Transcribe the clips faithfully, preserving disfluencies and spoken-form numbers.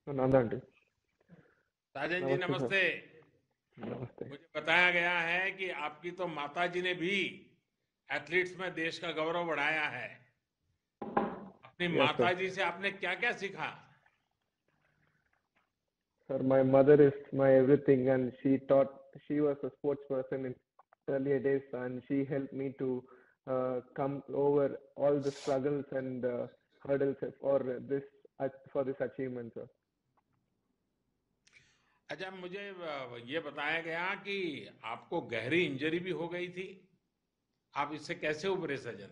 Nanda aunty. साजन जी नमस्ते sir. नमस्ते। नमस्ते। मुझे बताया गया है कि आपकी तो माता जी ने भी एथलीट्स में देश का गौरव बढ़ाया है। अपनी यस सर। माता जी से आपने क्या क्या सीखा? Sir, my mother is my everything, and she taught. She was a sports person in earlier days, and she helped me to uh, come over all the struggles and uh, hurdles for this uh, for this achievement, sir. अच्छा, मुझे अ, ये बताया गया कि आपको गहरी injury भी हो गई थी। आप इससे कैसे उभरे सजन?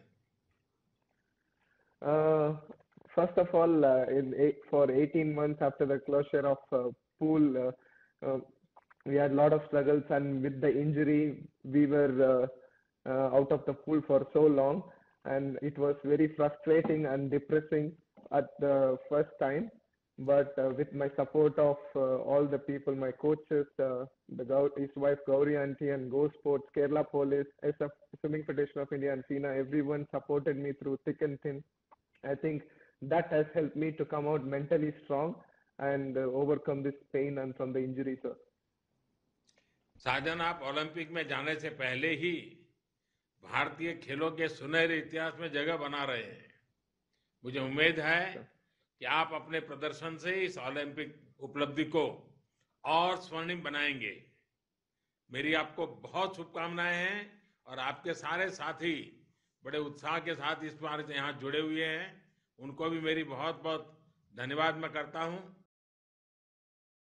Uh, First of all, uh, in eight, for eighteen months after the closure of uh, pool, uh, uh, we had a lot of struggles, and with the injury, we were uh, uh, out of the pool for so long, and it was very frustrating and depressing at the first time. But uh, with my support of uh, all the people, my coaches, uh, the Gau- his wife Gauri Auntie and Go Sports, Kerala Police, S F, Swimming Federation of India, and FINA, everyone supported me through thick and thin. I think that has helped me to come out mentally strong and uh, overcome this pain and from the injury, sir. साजन, आप Olympic में जाने से पहले ही भारतीय खेलों के सुनहरे इतिहास में जगह बना रहे हैं। मुझे उम्मीद है Sir. कि आप अपने प्रदर्शन से इस ओलंपिक उपलब्धि को और स्वर्णिम बनाएंगे। मेरी आपको बहुत शुभकामनाएं हैं और आपके सारे साथी बड़े उत्साह के साथ इस बार यहाँ जुड़े हुए हैं, उनको भी मेरी बहुत बहुत धन्यवाद मैं करता हूँ।